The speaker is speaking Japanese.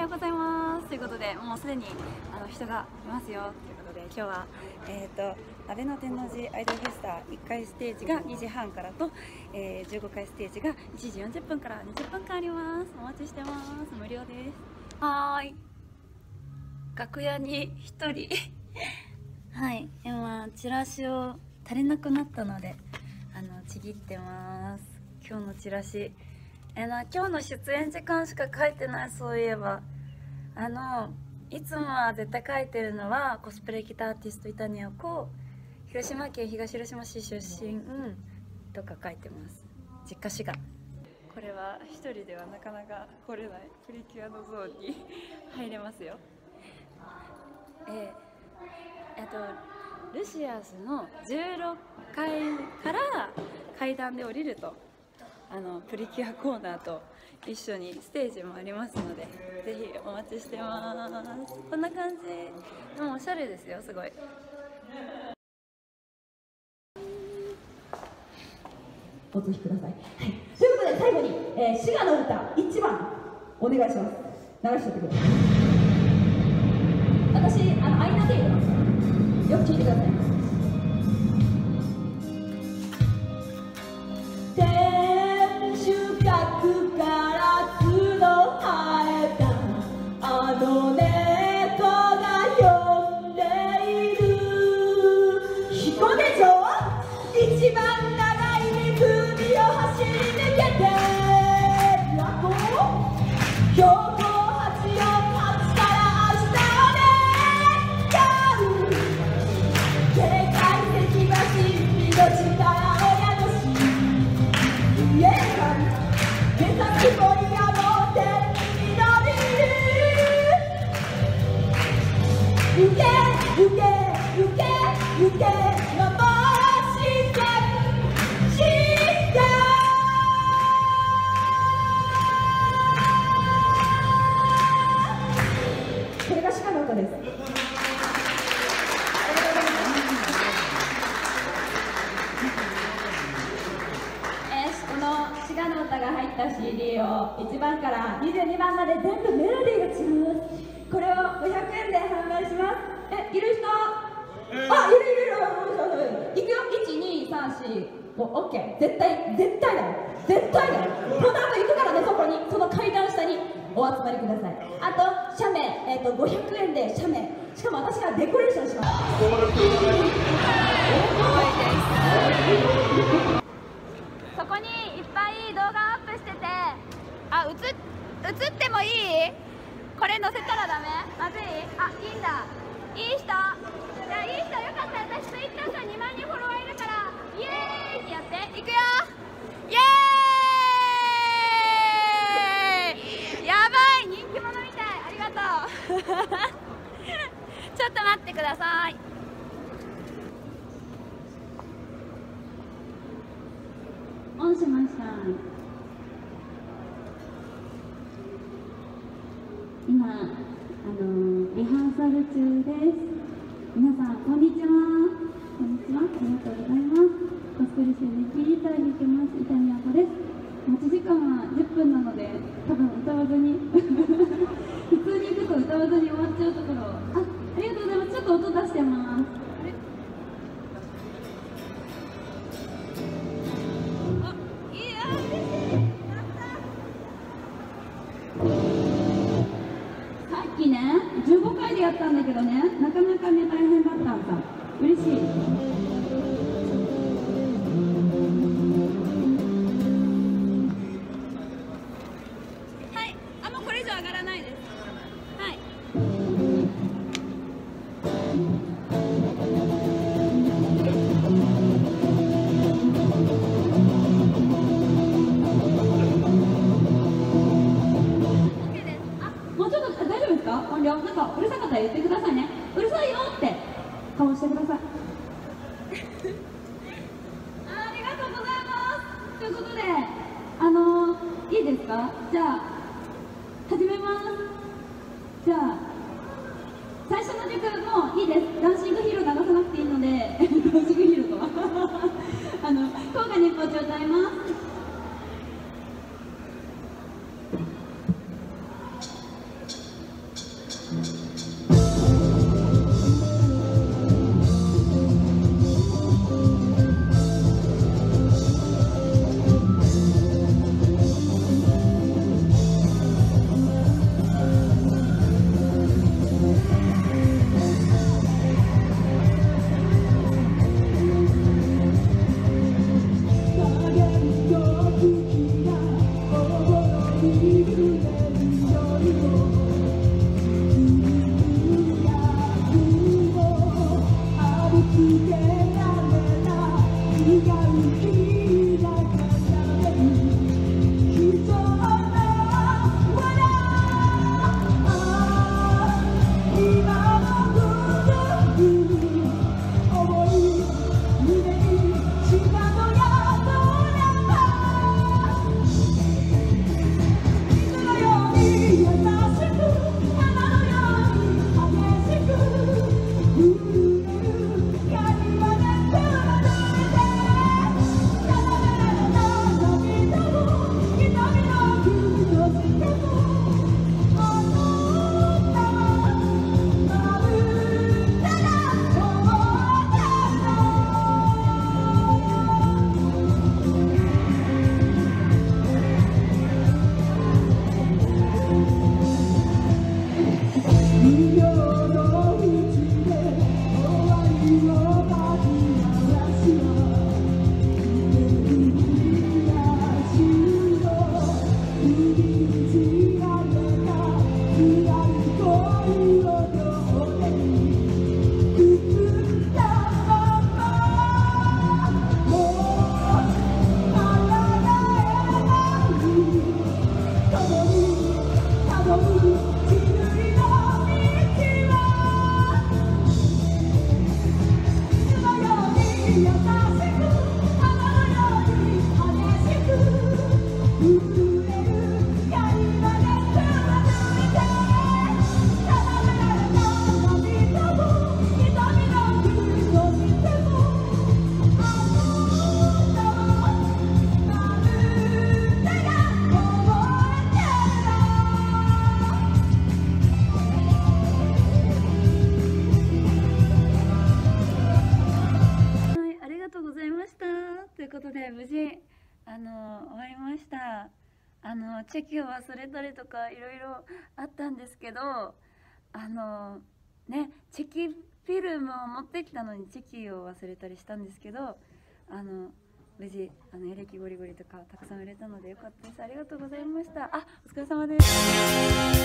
ようございます。ということで、もうすでに人がいますよということで、今日は安倍の天王寺アイドルフェスタ1回ステージが2時半からと、15回ステージが1時40分から20分間あります。お待ちしてます。無料です。はーい。楽屋に1人はい、今チラシを足りなくなったのでちぎってます。今日のチラシ今日の出演時間しか書いてない。そういえばいつもは絶対書いてるのはコスプレギターアーティスト伊谷陽子、広島県東広島市出身、とか書いてます。実家滋賀。これは一人ではなかなか来れないプリキュアのゾーンに入れますよ。ルシアスの16階から階段で降りるとプリキュアコーナーと一緒にステージもありますので、ぜひお待ちしてます。こんな感じでもおしゃれですよ、すごい。 お聴きください。はい、ということで最後に、滋賀の歌1番お願いします。流してってください。私アイナテイルなんですよ。よく聴いてください。これが滋賀の歌です。この滋賀の歌が入った CD を1番から22番まで全部メロディーが違います。これを500円で販売します。いる人？あ、いる。いくよ。1、2、3、4、もう OK。絶対だよ。この後行くからね、そこに、その階段下にお集まりください。あと写メ、500円で写メ、しかも私がデコレーションします。 そこにいっぱい動画アップしてて、映ってもいい？これ載せたらダメ？まずい？いいんだ。いい人？じゃあいい人よかったら私 Twitter さ2万人フォロワーいるからイエーイってやっていくよ。イエーイ。やばい、人気者みたい。ありがとうちょっと待ってください。オンしました。今リハーサル中です。皆さんこんにちは。ありがとうございます。コスプレしてね、ギター弾いてます伊谷陽子です。待ち時間は10分なので多分歌わずに普通に行くと歌わずに終わっちゃうところをありがとうございます。ちょっと音出してます。15回でやったんだけどね、なかなかね大変だったんさ。嬉しい。はい、もうこれ以上上がらないです。はい。なんかうるさかったら言ってくださいね。うるさいよって顔してくださいありがとうございます。ということでいいですか？じゃあ始めます。じゃあ最初の曲もいいです。ダンシングヒーロー流さなくていいのでダンシングヒーローとは効果日報ち歌います。 チェキを忘れたりとかいろいろあったんですけど、ね、チェキフィルムを持ってきたのにチェキを忘れたりしたんですけど、無事エレキゴリゴリとかたくさん売れたのでよかったです。ありがとうございました。あ、お疲れ様です。